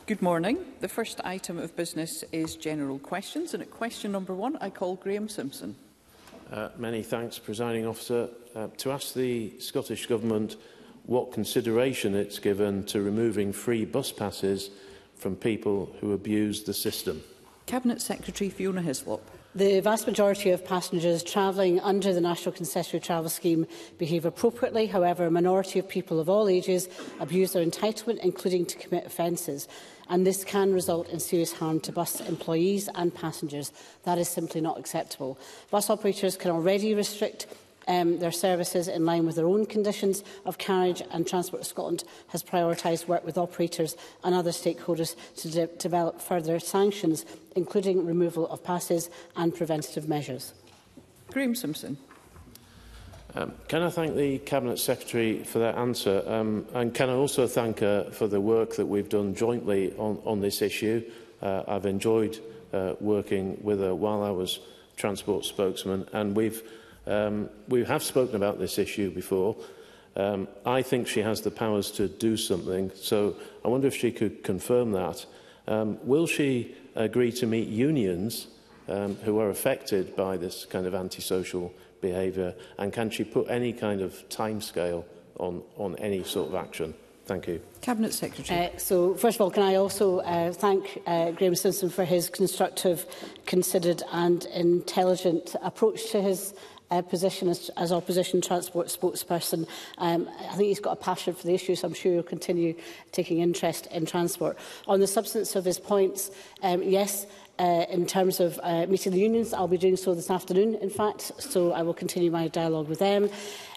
Good morning. The first item of business is general questions, and at question number 1 I call Graham Simpson. Many thanks, Presiding Officer. To ask the Scottish Government what consideration it's given to removing free bus passes from people who abuse the system. Cabinet Secretary Fiona Hislop. The vast majority of passengers travelling under the National Concessionary Travel Scheme behave appropriately. However, a minority of people of all ages abuse their entitlement, including to commit offences. And this can result in serious harm to bus employees and passengers. That is simply not acceptable. Bus operators can already restrict their services in line with their own conditions of carriage, and Transport Scotland has prioritised work with operators and other stakeholders to develop further sanctions, including removal of passes and preventative measures. Graham Simpson. Can I thank the Cabinet Secretary for that answer, and can I also thank her for the work that we've done jointly on this issue. I've enjoyed working with her while I was Transport spokesman, and we have spoken about this issue before. I think she has the powers to do something, so I wonder if she could confirm that. Will she agree to meet unions who are affected by this kind of antisocial behaviour, and can she put any kind of timescale on any sort of action? Thank you. Cabinet Secretary. So, first of all, can I also thank Graham Simpson for his constructive, considered and intelligent approach to his position as Opposition Transport spokesperson. I think he's got a passion for the issue, so I'm sure he'll continue taking interest in transport. On the substance of his points, yes, in terms of meeting the unions, I'll be doing so this afternoon, in fact, so I will continue my dialogue with them.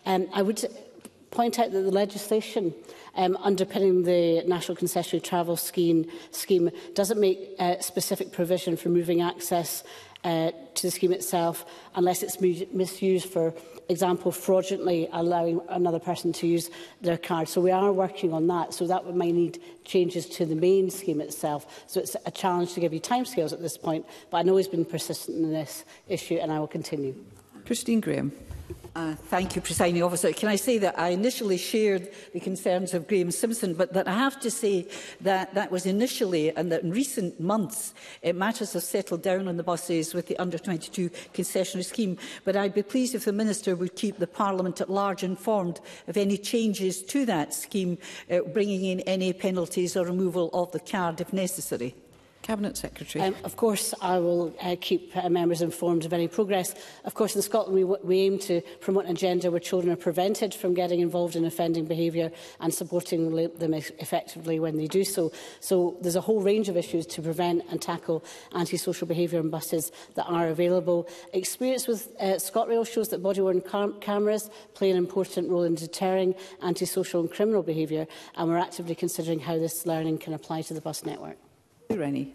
I would point out that the legislation underpinning the National Concessionary Travel Scheme doesn't make specific provision for moving access to the scheme itself unless it's misused, for example, fraudulently allowing another person to use their card. So we are working on that. So that might need changes to the main scheme itself. So it's a challenge to give you timescales at this point. But I know he's been persistent in this issue, and I will continue. Christine Graham. Thank you, Presiding Officer. Can I say that I initially shared the concerns of Graham Simpson, but that I have to say that that was initially, and that in recent months, matters have settled down on the buses with the under-22 concessionary scheme. But I'd be pleased if the Minister would keep the Parliament at large informed of any changes to that scheme, bringing in any penalties or removal of the card if necessary. Cabinet Secretary. Of course, I will keep members informed of any progress. Of course, in Scotland, we aim to promote an agenda where children are prevented from getting involved in offending behaviour and supporting them effectively when they do so. So there's a whole range of issues to prevent and tackle antisocial behaviour on buses that are available. Experience with ScotRail shows that body-worn cameras play an important role in deterring antisocial and criminal behaviour, and we're actively considering how this learning can apply to the bus network. Rennie.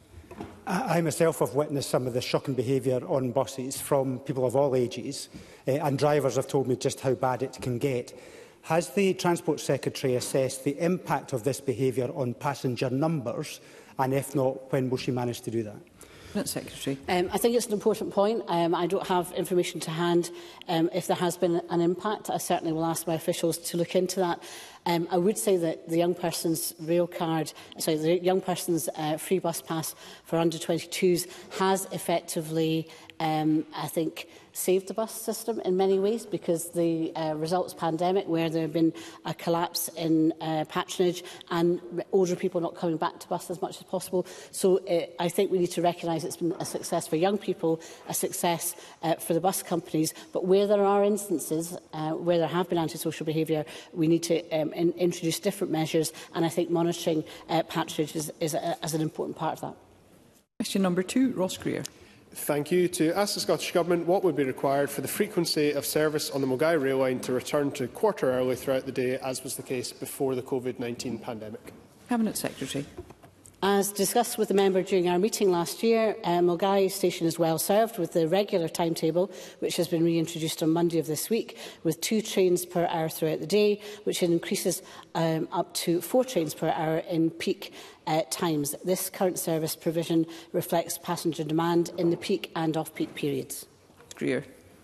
I myself have witnessed some of the shocking behaviour on buses from people of all ages, and drivers have told me just how bad it can get. Has the Transport Secretary assessed the impact of this behaviour on passenger numbers, and if not, when will she manage to do that? Secretary. I think it's an important point. I don't have information to hand if there has been an impact. I certainly will ask my officials to look into that. I would say that the young person's rail card, the young person's free bus pass for under-22s has effectively, I think, saved the bus system in many ways, because the results pandemic, where there have been a collapse in patronage and older people not coming back to bus as much as possible. So I think we need to recognise it's been a success for young people, a success for the bus companies, but where there are instances where there have been antisocial behaviour, we need to introduce different measures, and I think monitoring patronage is an important part of that. Question number 2, Ross Greer. Thank you. To ask the Scottish Government what would be required for the frequency of service on the Milngavie rail line to return to quarter hourly throughout the day, as was the case before the COVID-19 pandemic. Cabinet Secretary. As discussed with the member during our meeting last year, Milngavie Station is well served with the regular timetable, which has been reintroduced on Monday of this week, with 2 trains per hour throughout the day, which increases up to 4 trains per hour in peak times. This current service provision reflects passenger demand in the peak and off-peak periods. Greer.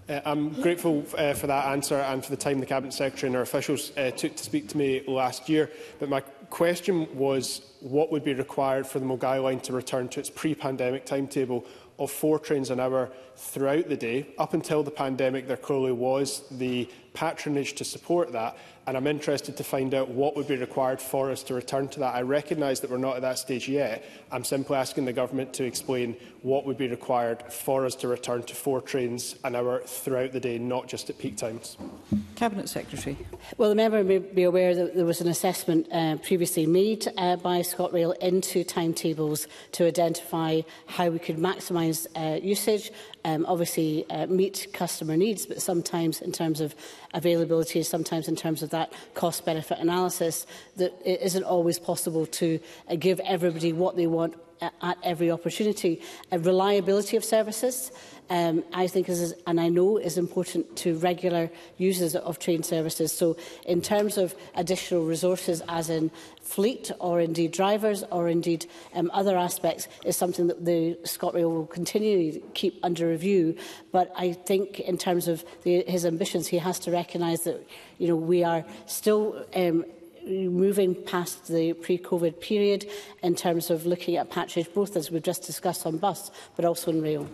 I'm grateful for that answer and for the time the Cabinet Secretary and our officials took to speak to me last year. But my question was what would be required for the Milngavie line to return to its pre-pandemic timetable of 4 trains an hour throughout the day. Up until the pandemic, there clearly was the patronage to support that, and I'm interested to find out what would be required for us to return to that. I recognise that we're not at that stage yet. I'm simply asking the Government to explain what would be required for us to return to 4 trains an hour throughout the day, not just at peak times. Cabinet Secretary. Well, the member may be aware that there was an assessment previously made by ScotRail into timetables to identify how we could maximise usage, obviously meet customer needs, but sometimes in terms of availability, sometimes in terms of that cost-benefit analysis, that it isn't always possible to give everybody what they want at every opportunity. Reliability of services, I think, and I know, is important to regular users of train services. So in terms of additional resources, as in fleet or indeed drivers or indeed other aspects, is something that the ScotRail will continue to keep under review. But I think in terms of his ambitions, he has to recognise that we are still moving past the pre-COVID period in terms of looking at patronage, both as we've just discussed on bus, but also on rail.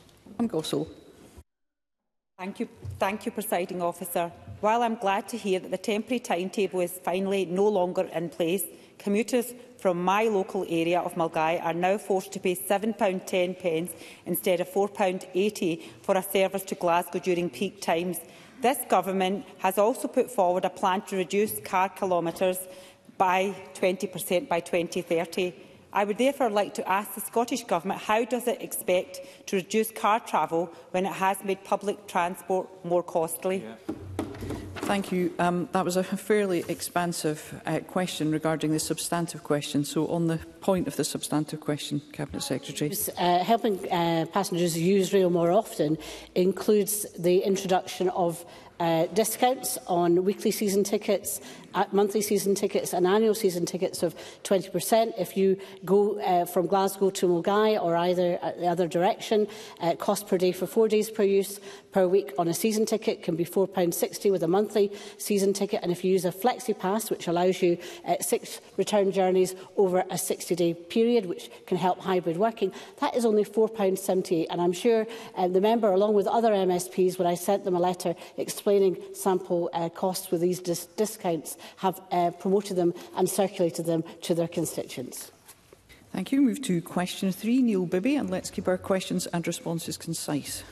Thank you, Presiding Officer. While I'm glad to hear that the temporary timetable is finally no longer in place, commuters from my local area of Milngavie are now forced to pay £7.10 instead of £4.80 for a service to Glasgow during peak times. This Government has also put forward a plan to reduce car kilometres by 20% by 2030. I would therefore like to ask the Scottish Government, how does it expect to reduce car travel when it has made public transport more costly? Thank you. That was a fairly expansive question regarding the substantive question. So on the point of the substantive question, Cabinet Secretary. Helping passengers use rail more often includes the introduction of discounts on weekly season tickets, monthly season tickets and annual season tickets of 20%. If you go from Glasgow to Milngavie or either the other direction, cost per day for 4 days per use per week on a season ticket can be £4.60 with a monthly season ticket. And if you use a Flexi Pass, which allows you 6 return journeys over a 60-day period, which can help hybrid working, that is only £4.78. And I'm sure the member, along with other MSPs, when I sent them a letter explaining sample costs with these discounts, have promoted them and circulated them to their constituents. Thank you. Move to question 3, Neil Bibby, and let's keep our questions and responses concise.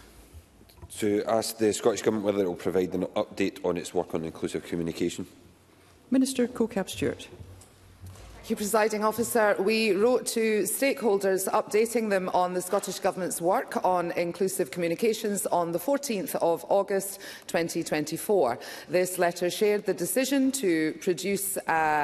To ask the Scottish Government whether it will provide an update on its work on inclusive communication. Minister Colcap-Stewart. Thank you, Presiding Officer. We wrote to stakeholders updating them on the Scottish Government's work on inclusive communications on the 14th of August 2024. This letter shared the decision to produce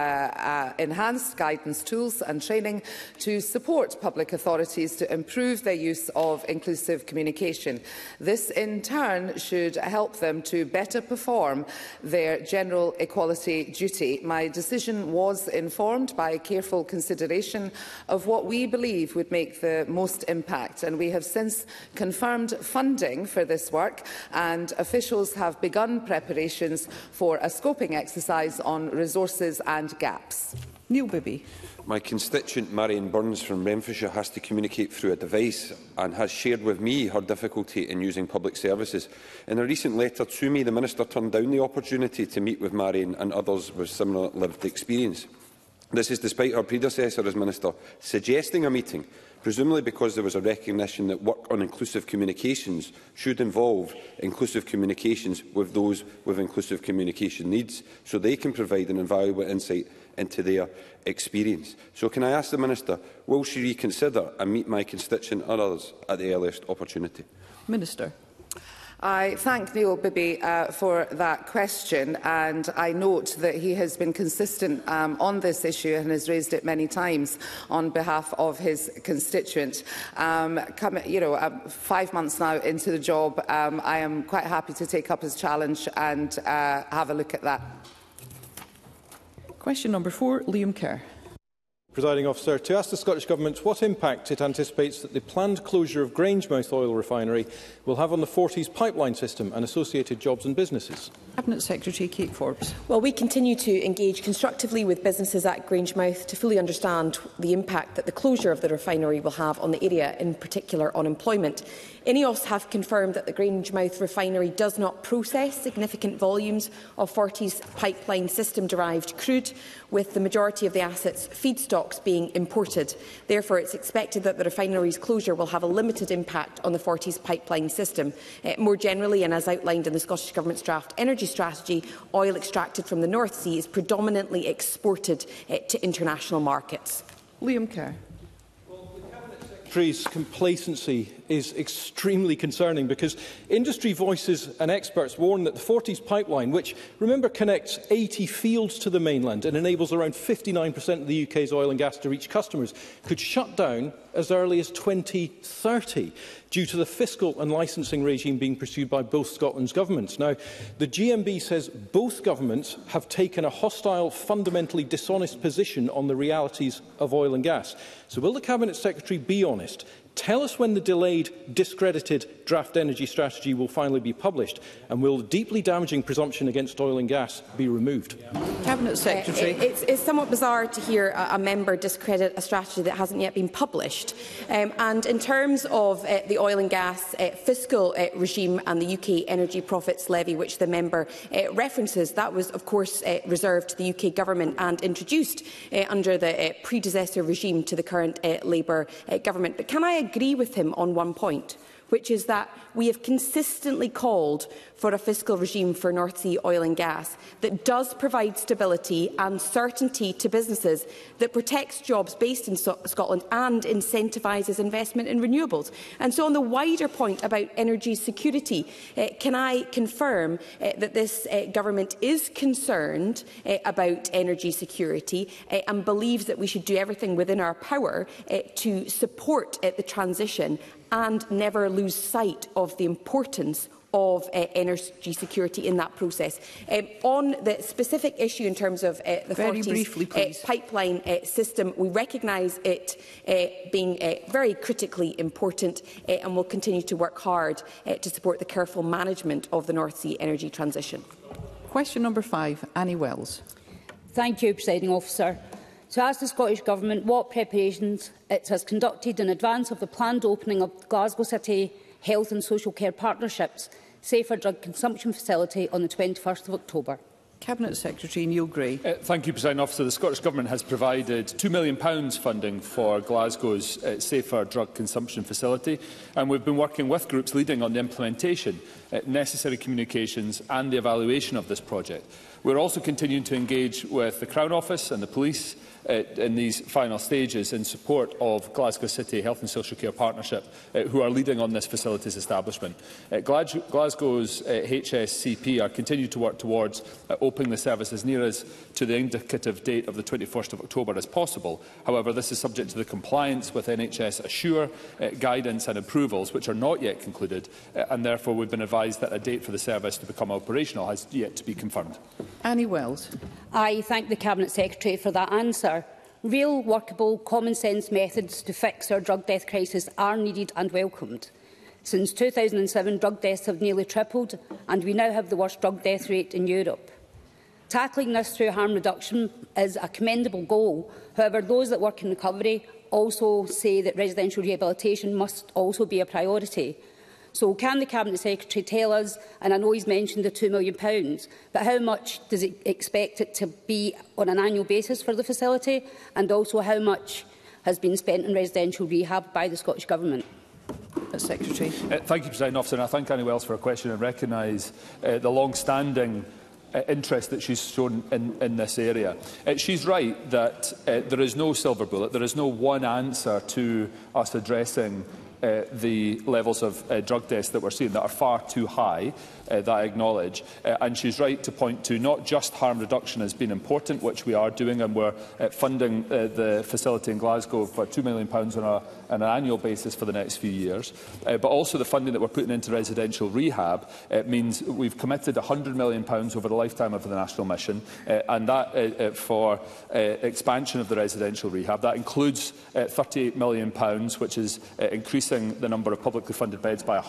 enhanced guidance tools and training to support public authorities to improve their use of inclusive communication. This, in turn, should help them to better perform their general equality duty. My decision was informed by careful consideration of what we believe would make the most impact, and we have since confirmed funding for this work, and officials have begun preparations for a scoping exercise on resources and gaps. Neil Bibby. My constituent Marion Burns from Renfrewshire has to communicate through a device and has shared with me her difficulty in using public services. In a recent letter to me, the Minister turned down the opportunity to meet with Marion and others with similar lived experience. This is despite her predecessor as Minister suggesting a meeting, presumably because there was a recognition that work on inclusive communications should involve inclusive communications with those with inclusive communication needs, so they can provide an invaluable insight into their experience. So can I ask the Minister, will she reconsider and meet my constituent and others at the earliest opportunity? Minister. I thank Neil Bibby for that question, and I note that he has been consistent on this issue and has raised it many times on behalf of his constituent. 5 months now into the job, I am quite happy to take up his challenge and have a look at that. Question number 4, Liam Kerr. Presiding Officer, to ask the Scottish Government what impact it anticipates that the planned closure of Grangemouth oil refinery will have on the Forties pipeline system and associated jobs and businesses. Cabinet Secretary Kate Forbes. Well, we continue to engage constructively with businesses at Grangemouth to fully understand the impact that the closure of the refinery will have on the area, in particular on employment. INEOS have confirmed that the Grangemouth refinery does not process significant volumes of Forties pipeline system-derived crude, with the majority of the asset's feedstocks being imported. Therefore, it's expected that the refinery's closure will have a limited impact on the Forties pipeline system. More generally, and as outlined in the Scottish Government's draft energy strategy, oil extracted from the North Sea is predominantly exported to international markets. Liam Kerr. Secretary's complacency is extremely concerning because industry voices and experts warn that the Forties pipeline, which, remember, connects 80 fields to the mainland and enables around 59% of the UK's oil and gas to reach customers, could shut down as early as 2030 due to the fiscal and licensing regime being pursued by both Scotland's governments. Now, the GMB says both governments have taken a hostile, fundamentally dishonest position on the realities of oil and gas. So will the Cabinet Secretary be honest? Tell us when the delayed, discredited draft energy strategy will finally be published, and will the deeply damaging presumption against oil and gas be removed? Cabinet Secretary. It's somewhat bizarre to hear a member discredit a strategy that hasn't yet been published. And in terms of the oil and gas fiscal regime and the UK Energy Profits Levy, which the member references, that was, of course, reserved to the UK Government and introduced under the predecessor regime to the current Labour Government. But can I agree with him on one point, which is that we have consistently called for a fiscal regime for North Sea oil and gas that does provide stability and certainty to businesses, that protects jobs based in Scotland and incentivises investment in renewables. And so on the wider point about energy security, can I confirm that this government is concerned about energy security and believes that we should do everything within our power to support the transition and never lose sight of the importance of energy security in that process. On the specific issue in terms of the Forties pipeline system, we recognise it being very critically important and will continue to work hard to support the careful management of the North Sea energy transition. Question number 5, Annie Wells. Thank you, Presiding Officer. To ask the Scottish Government what preparations it has conducted in advance of the planned opening of the Glasgow City Health and Social Care Partnerships Safer Drug Consumption Facility on the 21st of October. Cabinet Secretary Neil Gray. Thank you, Presiding Officer. The Scottish Government has provided £2 million funding for Glasgow's Safer Drug Consumption Facility, and we've been working with groups leading on the implementation, necessary communications and the evaluation of this project. We're also continuing to engage with the Crown Office and the police in these final stages in support of Glasgow City Health and Social Care Partnership, who are leading on this facility's establishment. Glasgow's HSCP are continuing to work towards opening the service as near as to the indicative date of the 21st of October as possible. However, this is subject to the compliance with NHS Assure guidance and approvals, which are not yet concluded, and therefore we've been advised that a date for the service to become operational has yet to be confirmed. Annie Wells. I thank the Cabinet Secretary for that answer. Real, workable, common-sense methods to fix our drug death crisis are needed and welcomed. Since 2007, drug deaths have nearly tripled, and we now have the worst drug death rate in Europe. Tackling this through harm reduction is a commendable goal. However, those that work in recovery also say that residential rehabilitation must also be a priority. So can the Cabinet Secretary tell us, and I know he's mentioned the £2 million, but how much does he expect it to be on an annual basis for the facility, and also how much has been spent on residential rehab by the Scottish Government? Secretary. Thank you, Presiding Officer, and I thank Annie Wells for her question and recognise the long-standing interest that she's shown in this area. She's right that there is no silver bullet, there is no one answer to us addressing the levels of drug deaths that we're seeing that are far too high, that I acknowledge. And she's right to point to not just harm reduction has been important, which we are doing, and we're funding the facility in Glasgow for £2 million on an annual basis for the next few years, but also the funding that we're putting into residential rehab means we've committed £100 million over the lifetime of the national mission, and that for expansion of the residential rehab. That includes £38 million, which is increasing the number of publicly funded beds by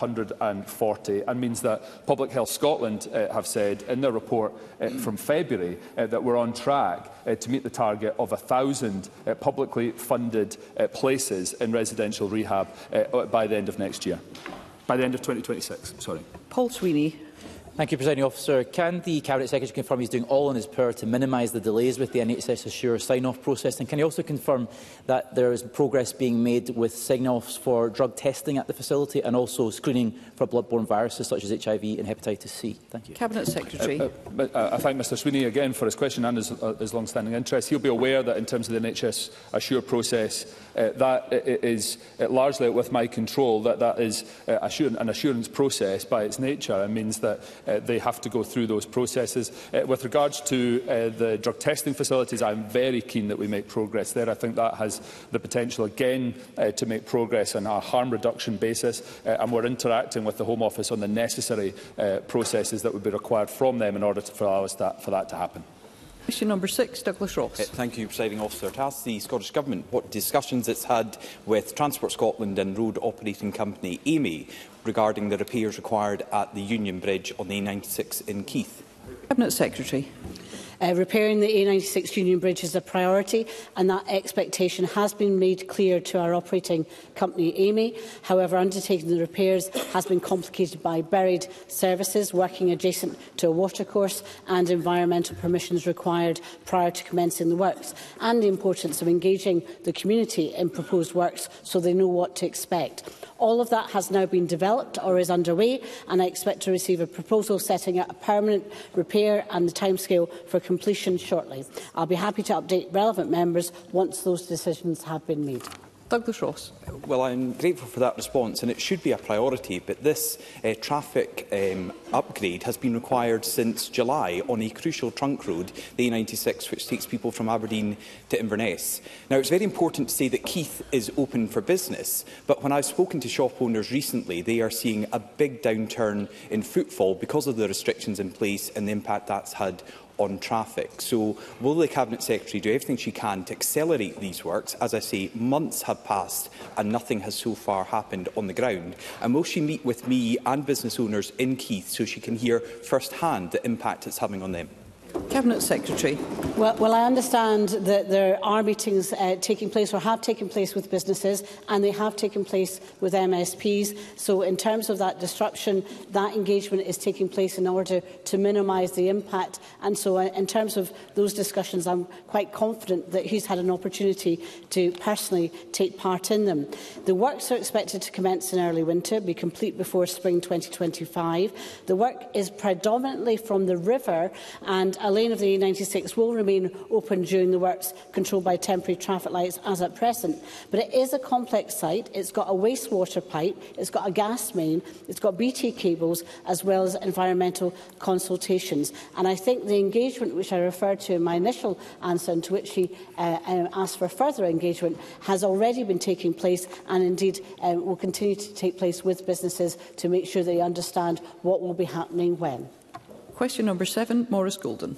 140, and means that Public Health Scotland have said in their report from February that we're on track to meet the target of 1,000 publicly funded places in residential rehab by the end of next year. By the end of 2026, sorry. Paul Sweeney. Thank you, Presiding Officer. Can the Cabinet Secretary confirm he's doing all in his power to minimise the delays with the NHS Assure sign-off process? And can he also confirm that there is progress being made with sign-offs for drug testing at the facility and also screening for bloodborne viruses such as HIV and hepatitis C? Thank you. Cabinet Secretary. I thank Mr Sweeney again for his question and his long-standing interest. He'll be aware that in terms of the NHS Assure process, that is largely with my control, that is an assurance process by its nature, and means that they have to go through those processes. With regards to the drug testing facilities, I'm very keen that we make progress there. I think that has the potential again to make progress on a harm reduction basis, and we're interacting with the Home Office on the necessary processes that would be required from them in order to allow us for that to happen. Question number 6, Douglas Ross. Thank you, Presiding Officer. To ask the Scottish Government what discussions it's had with Transport Scotland and road operating company Amey regarding the repairs required at the Union Bridge on the A96 in Keith. Cabinet Secretary. Repairing the A96 Union Bridge is a priority, and that expectation has been made clear to our operating company Amey. However, undertaking the repairs has been complicated by buried services working adjacent to a watercourse and environmental permissions required prior to commencing the works, and the importance of engaging the community in proposed works so they know what to expect. All of that has now been developed or is underway, and I expect to receive a proposal setting out a permanent repair and the timescale for completion shortly. I'll be happy to update relevant members once those decisions have been made. Douglas Ross. Well, I'm grateful for that response, and it should be a priority, but this traffic upgrade has been required since July on a crucial trunk road, the A96, which takes people from Aberdeen to Inverness. Now, it's very important to say that Keith is open for business, but when I've spoken to shop owners recently, they are seeing a big downturn in footfall because of the restrictions in place and the impact that's had on traffic. So will the Cabinet Secretary do everything she can to accelerate these works? As I say, months have passed and nothing has so far happened on the ground. And will she meet with me and business owners in Keith so she can hear first-hand the impact it's having on them? Cabinet Secretary. Well, I understand that there are meetings taking place or have taken place with businesses, and they have taken place with MSPs. So in terms of that disruption, that engagement is taking place in order to minimise the impact. And so in terms of those discussions, I'm quite confident that he's had an opportunity to personally take part in them. The works are expected to commence in early winter, be complete before spring 2025. The work is predominantly from the river, and a lane of the A96 will remain open during the works, controlled by temporary traffic lights as at present. But it is a complex site. It's got a wastewater pipe, it's got a gas main, it's got BT cables, as well as environmental consultations. And I think the engagement which I referred to in my initial answer, and to which he asked for further engagement, has already been taking place, and indeed will continue to take place with businesses to make sure they understand what will be happening when. Question number 7, Maurice Golden.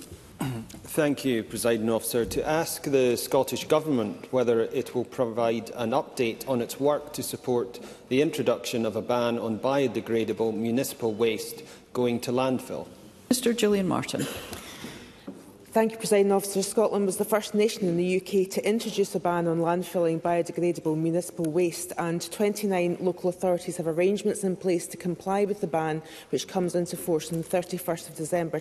Thank you, Presiding Officer. To ask the Scottish Government whether it will provide an update on its work to support the introduction of a ban on biodegradable municipal waste going to landfill. Mr Gillian Martin. Thank you, Presiding Officer. Scotland was the first nation in the UK to introduce a ban on landfilling biodegradable municipal waste, and 29 local authorities have arrangements in place to comply with the ban, which comes into force on the 31st of December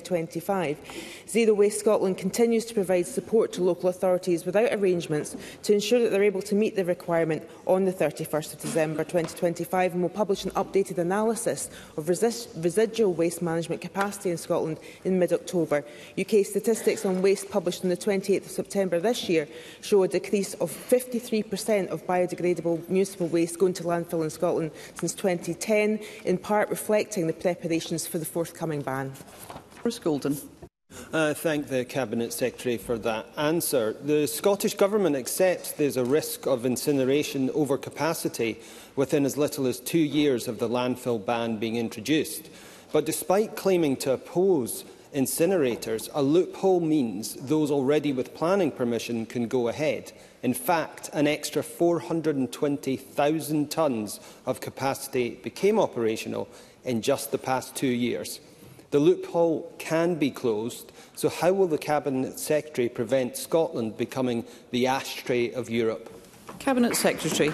2025. Zero Waste Scotland continues to provide support to local authorities without arrangements to ensure that they are able to meet the requirement on the 31st of December 2025, and will publish an updated analysis of residual waste management capacity in Scotland in mid-October. UK statistics on waste published on the 28th of September this year show a decrease of 53% of biodegradable municipal waste going to landfill in Scotland since 2010, in part reflecting the preparations for the forthcoming ban. Bruce Golden. Thank the Cabinet Secretary for that answer. The Scottish Government accepts there is a risk of incineration overcapacity within as little as 2 years of the landfill ban being introduced. But despite claiming to oppose incinerators, a loophole means those already with planning permission can go ahead. In fact, an extra 420,000 tonnes of capacity became operational in just the past 2 years. The loophole can be closed, so how will the Cabinet Secretary prevent Scotland becoming the ashtray of Europe? Cabinet Secretary.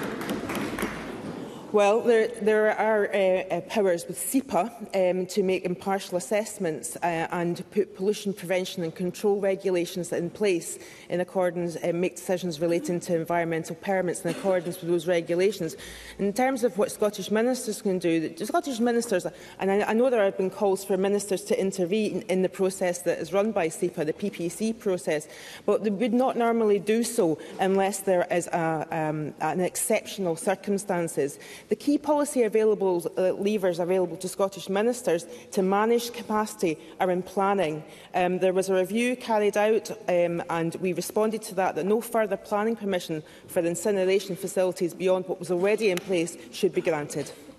Well, there are powers with SEPA to make impartial assessments and put pollution prevention and control regulations in place in accordance, make decisions relating to environmental permits in accordance with those regulations. In terms of what Scottish ministers can do, the Scottish ministers, and I know there have been calls for ministers to intervene in the process that is run by SEPA, the PPC process, but they would not normally do so unless there is an exceptional circumstances. The key policy levers available to Scottish ministers to manage capacity are in planning. There was a review carried out and we responded to that no further planning permission for the incineration facilities beyond what was already in place should be granted.